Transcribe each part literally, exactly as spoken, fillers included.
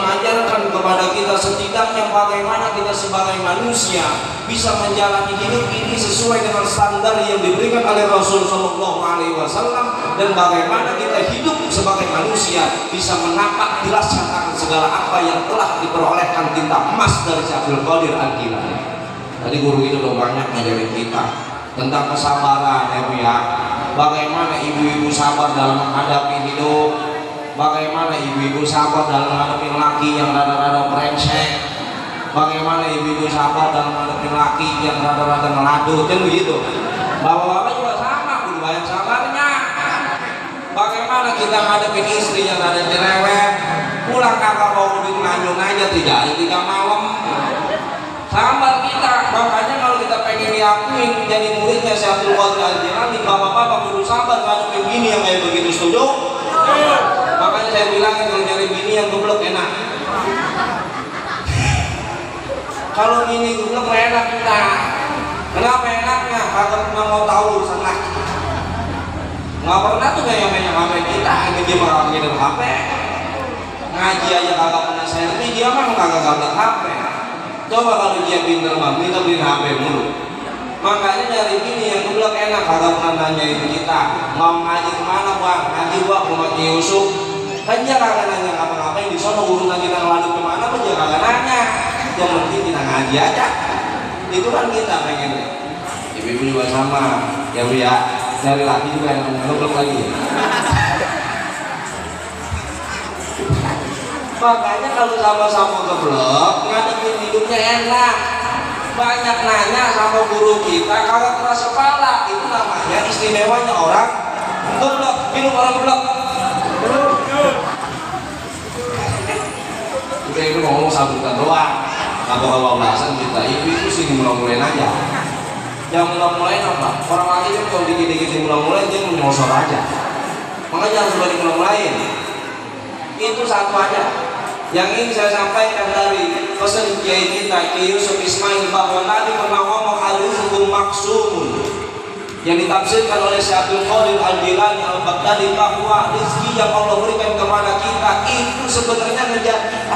mengajarkan kepada kita setidaknya bagaimana kita sebagai manusia bisa menjalani hidup ini sesuai dengan standar yang diberikan oleh Rasul Shallallahu Alaihi Wasallam, dan bagaimana kita hidup sebagai manusia bisa menapak dilaksanakan segala apa yang telah diperolehkan tinta emas dari Abdul Qadir Al-Jilani. Tadi guru itu udah banyak ngajarin kita tentang kesabaran ya Bu ya. Bagaimana ibu-ibu sabar dalam menghadapi hidup, bagaimana ibu-ibu sabar dalam menghadapi laki yang rada-rada brengsek, bagaimana ibu-ibu sabar dalam menghadapi laki yang rada-rada ngeladut, kan begitu. Bapak-bapak juga sama, kudu banyak sabarnya. Bagaimana kita menghadapi istri yang rada cerewet, pulang kakak mau duit nganyung aja tiga hari tiga malam. Sabar kita, makanya kalau kita pengen diakuin jadi muridnya Syekh Abdul Qadir Al-Jilani, bapak-bapak kudu sabar ngadepin bini yang kayak begitu, setuju? Makanya saya bilangin kalau nyari bini yang geblek enak. Kalau bini geblek enak kita. Kenapa enaknya? Kagak pernah mau tahu urusan laki. Nggak pernah tuh kayak H P kita, dia malah ngirim H P. Ngaji aja kagak pernah selfie, dia mah kagak gablet H P. Coba kalau dia pinter mah, kita beliin H P mulu. Makanya nyari bini yang geblek enak, kagak pernah nanyain kita mau ngaji kemana bang, ngaji gua ke Masjid Yusuf. Kan dia kagak nanya ngapa-ngapain di sono, urusan kita ngeladuk kemana pun dia kagak nanya. Yang penting kita ngaji aja. Itu kan kita pengennya. Ibu-ibu juga sama, ya Bu ya. Dari laki juga yang ngeblok lagi. Makanya kalau sama-sama ngeblok, ngadepin hidupnya enak. Banyak nanya sama guru kita, kagak keras kepala. Itu namanya istimewanya orang ngeblok. Minum orang ngeblok. Udah itu ngomong sambutan doang. Kagak bawa-bawasan kita. Ibu-ibu sih mulai-mulain aja. Yang mulai-mulain apa? Orang lagi kan kalau dikit-dikit mulai-mulain dia menyosor aja. Makanya harus balik mulai-mulain. Itu satu aja. Yang ini saya sampaikan dari pesan kiai kita, Kiai Yusuf Ismail, bahwa Nabi pernah ngomong al-rizqu maksumun, yang ditafsirkan oleh Syekh Abdul Qadir Al-Jilani Al-Baghdadi, bahwa rezeki yang Allah berikan kepada kita itu sebenarnya menjadi kita.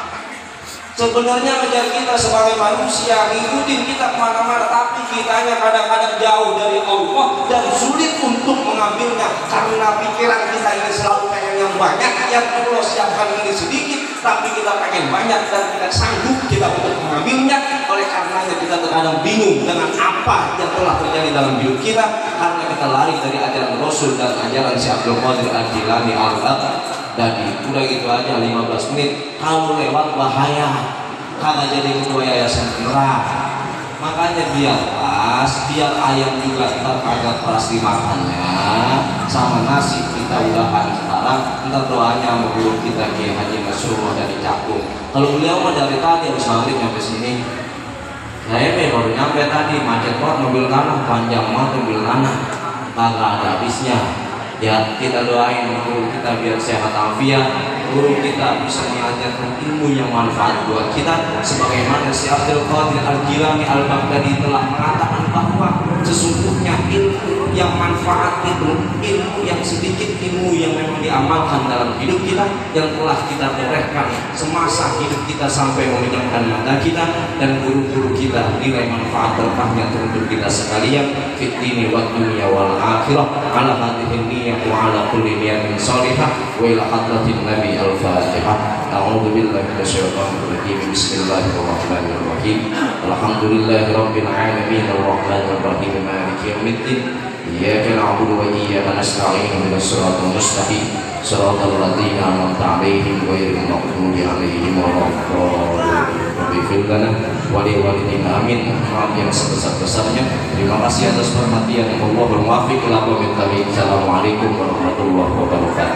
Sebenarnya menjadi kita sebagai manusia, ngikutin kita kemana-mana, tapi kitanya kadang-kadang jauh dari Allah dan sulit untuk mengambilnya karena pikiran kita ini selalu pengen yang banyak, yang Allah siapkan ini sedikit, tapi kita pengen banyak dan tidak sanggup kita untuk mengambilnya. Oleh karenanya kita terkadang bingung dengan apa yang telah terjadi dalam hidup kita, karena kita lari dari ajaran Rasul dan ajaran Syekh Abdul Qadir Al-Jilani Al-Baghdadi. Udah gitu aja lima belas menit, kalau lewat bahaya, kagak jadi ketua yayasan gerak. Makanya biar pas, biar ayam juga ntar kagak keras dimakannya, sama nasi kita udahan sekarang. Ntar doanya sama guru kita Kiai Haji Masrur dari Cakung. Kalau beliau mah dari tadi habis maghrib nyampe sini, saya mah baru nyampe tadi, macet banget mobil kanan, panjang banget mobil kanan, kagak ada habisnya. Ya kita doain guru kita biar sehat afiat, guru kita bisa mengajarkan ilmu yang manfaat buat kita, sebagaimana Syekh Abdul Qadir Al-Jilani Al-Baghdadi telah mengatakan bahwa sesungguhnya ilmu yang manfaat itu ilmu yang sedikit, ilmu yang memang diamalkan dalam hidup kita, yang telah kita torehkan semasa hidup kita sampai memejamkan mata kita, dan guru-guru kita nilai manfaat berkahnya untuk kita sekalian fid dini wad dunya wal akhirah ala hadhihi niyyah wa ala kulli niyatin shalihah wa ila hadratin nabi al-fatihah. A'udzu billahi minasyaitonir rajim. Bismillahirrahmanirrahim. Alhamdulillahi rabbil alamin arrahmanir rahim maliki yaumiddin. Iyyaka na'budu wa iyyaka nasta'in ihdinas siratal mustaqim siratal ladzina an'amta 'alaihim ghairil maghdubi 'alaihim waladdallin. Ighfir lana wa li walidina amin. Maaf yang sebesar-besarnya. Terima kasih atas perhatian yang Allah bermuafiq ila qaumit tabi'in. Assalamualaikum warahmatullahi wabarakatuh.